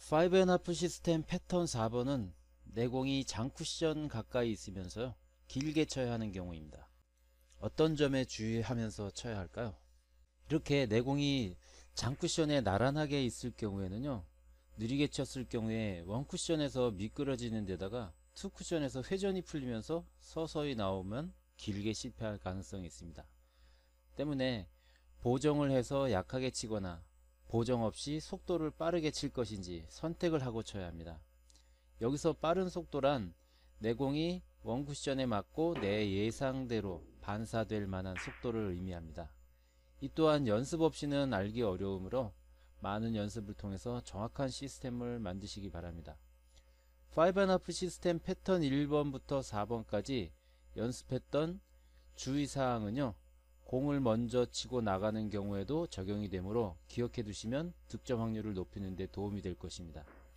5.5 시스템 패턴 4번은 내공이 장쿠션 가까이 있으면서요 길게 쳐야 하는 경우입니다. 어떤 점에 주의하면서 쳐야 할까요? 이렇게 내공이 장쿠션에 나란하게 있을 경우에는요 느리게 쳤을 경우에 원쿠션에서 미끄러지는 데다가 투쿠션에서 회전이 풀리면서 서서히 나오면 길게 실패할 가능성이 있습니다. 때문에 보정을 해서 약하게 치거나 보정 없이 속도를 빠르게 칠 것인지 선택을 하고 쳐야 합니다. 여기서 빠른 속도란 내공이 원쿠션에 맞고 내 예상대로 반사될 만한 속도를 의미합니다. 이 또한 연습 없이는 알기 어려우므로 많은 연습을 통해서 정확한 시스템을 만드시기 바랍니다. 5.5 시스템 패턴 1번부터 4번까지 연습했던 주의사항은요 공을 먼저 치고 나가는 경우에도 적용이 되므로 기억해 두시면 득점 확률을 높이는 데 도움이 될 것입니다.